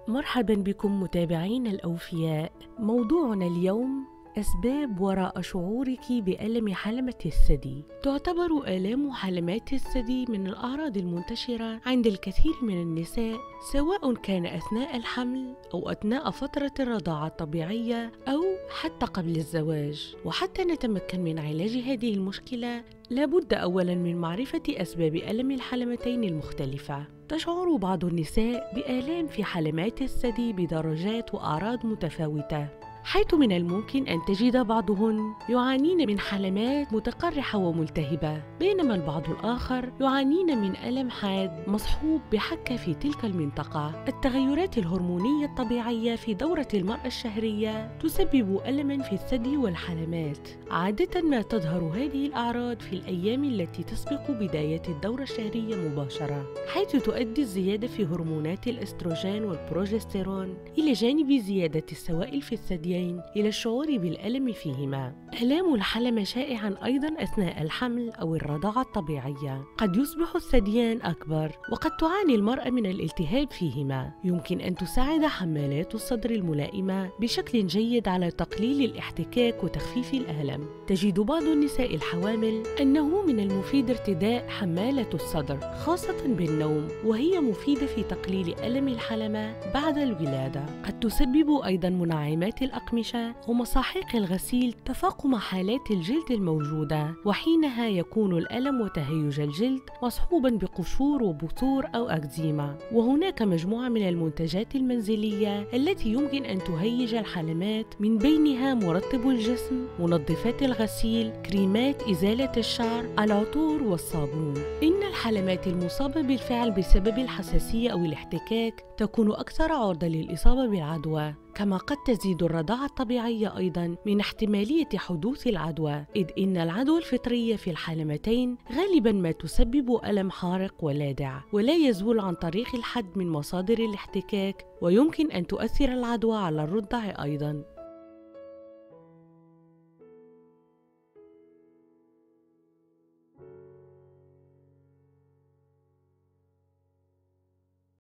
مرحبا بكم متابعين الأوفياء. موضوعنا اليوم أسباب وراء شعورك بألم حلمة الثدي. تعتبر آلام حلمات الثدي من الأعراض المنتشرة عند الكثير من النساء، سواء كان أثناء الحمل أو أثناء فترة الرضاعة الطبيعية أو حتى قبل الزواج. وحتى نتمكن من علاج هذه المشكلة لابد أولاً من معرفة أسباب ألم الحلمتين المختلفة. تشعر بعض النساء بآلام في حلمات الثدي بدرجات وأعراض متفاوتة، حيث من الممكن أن تجد بعضهن يعانين من حلمات متقرحة وملتهبة، بينما البعض الآخر يعانين من ألم حاد مصحوب بحكة في تلك المنطقة. التغيرات الهرمونية الطبيعية في دورة المرأة الشهرية تسبب ألماً في الثدي والحلمات. عادة ما تظهر هذه الأعراض في الأيام التي تسبق بداية الدورة الشهرية مباشرة، حيث تؤدي الزيادة في هرمونات الأستروجين والبروجستيرون إلى جانب زيادة السوائل في الثدي إلى الشعور بالألم فيهما. آلام الحلمة شائعاً أيضاً أثناء الحمل أو الرضاعة الطبيعية. قد يصبح الثديان أكبر وقد تعاني المرأة من الالتهاب فيهما. يمكن أن تساعد حمالات الصدر الملائمة بشكل جيد على تقليل الاحتكاك وتخفيف الألم. تجد بعض النساء الحوامل أنه من المفيد ارتداء حمالة الصدر خاصة بالنوم، وهي مفيدة في تقليل ألم الحلمة بعد الولادة. قد تسبب أيضاً منعمات الأقمشة ومساحيق الغسيل تفاقم حالات الجلد الموجودة، وحينها يكون الألم وتهيج الجلد مصحوباً بقشور وبثور أو أكزيما. وهناك مجموعة من المنتجات المنزلية التي يمكن أن تهيج الحلمات، من بينها مرطب الجسم، منظفات الغسيل، كريمات إزالة الشعر، العطور والصابون. إن الحلمات المصابة بالفعل بسبب الحساسية أو الاحتكاك تكون أكثر عرضة للإصابة بالعدوى، كما قد تزيد الرضاعة الطبيعية أيضاً من احتمالية حدوث العدوى، إذ إن العدوى الفطرية في الحلمتين غالباً ما تسبب ألم حارق ولاذع، ولا يزول عن طريق الحد من مصادر الاحتكاك، ويمكن أن تؤثر العدوى على الرضع أيضاً.